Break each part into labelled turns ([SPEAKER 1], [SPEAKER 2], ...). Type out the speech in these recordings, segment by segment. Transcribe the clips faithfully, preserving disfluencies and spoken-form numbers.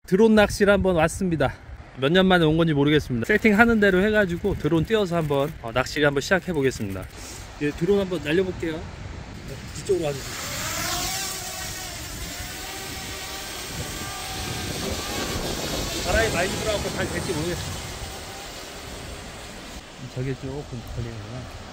[SPEAKER 1] 드론 낚시를 한번 왔습니다. 몇 년 만에 온 건지 모르겠습니다. 세팅하는 대로 해가지고 드론 띄워서 한번 어, 낚시를 한번 시작해 보겠습니다. 예, 드론 한번 날려볼게요. 이쪽으로 와주세요. 바람이 많이 불어갖고 잘 될지 모르겠어요. 저게 조금 걸리는구나.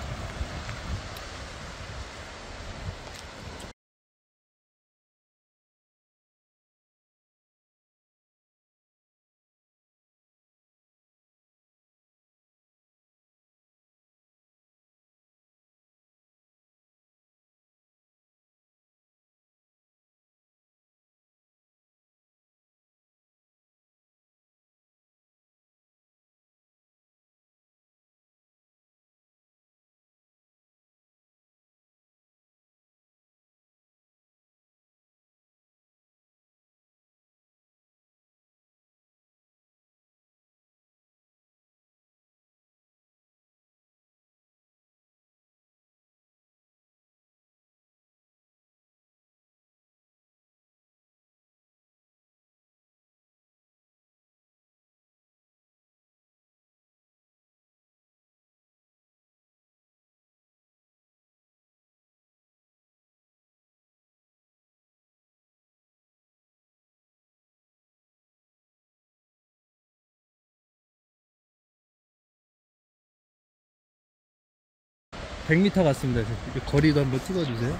[SPEAKER 1] 백 미터 갔습니다. 거리도 한번 찍어주세요.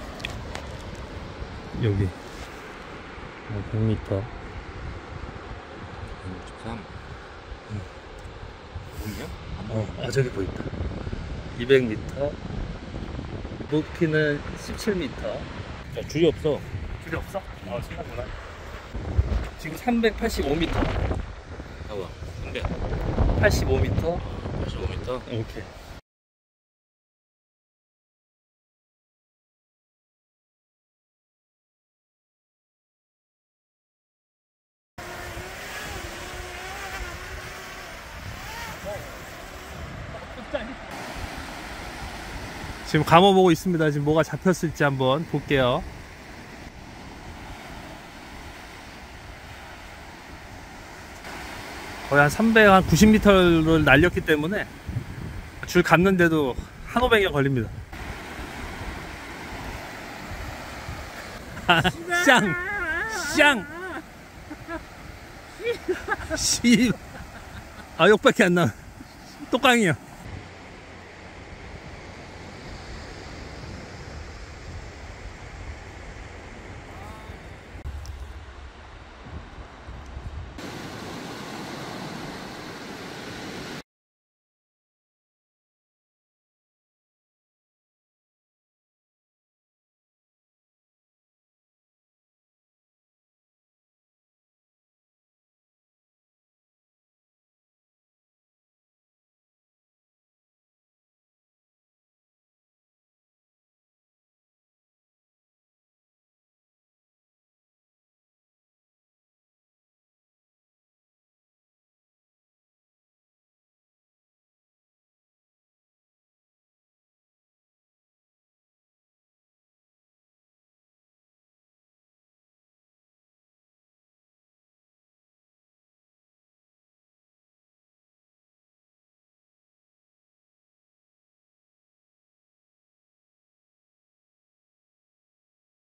[SPEAKER 1] 여기 어, 백 미터.
[SPEAKER 2] 백육십삼. 보이냐?
[SPEAKER 1] 어, 아 저기 보인다. 이백 미터. 높이는 십칠 미터. 야, 줄이 없어. 줄이 없어? 아, 신나구나. 지금 삼백팔십오 미터.
[SPEAKER 2] 봐봐. 근데
[SPEAKER 1] 팔십오 미터.
[SPEAKER 2] 팔십오 미터.
[SPEAKER 1] 오케이. 지금 감아보고 있습니다. 지금 뭐가 잡혔을지 한번 볼게요. 거의 한 삼백구십 미터를 날렸기 때문에 줄 감는데도 한 오백여 걸립니다. 쌍! 쌍! 씨! 아, 욕밖에 안 나와. 똑깡이야.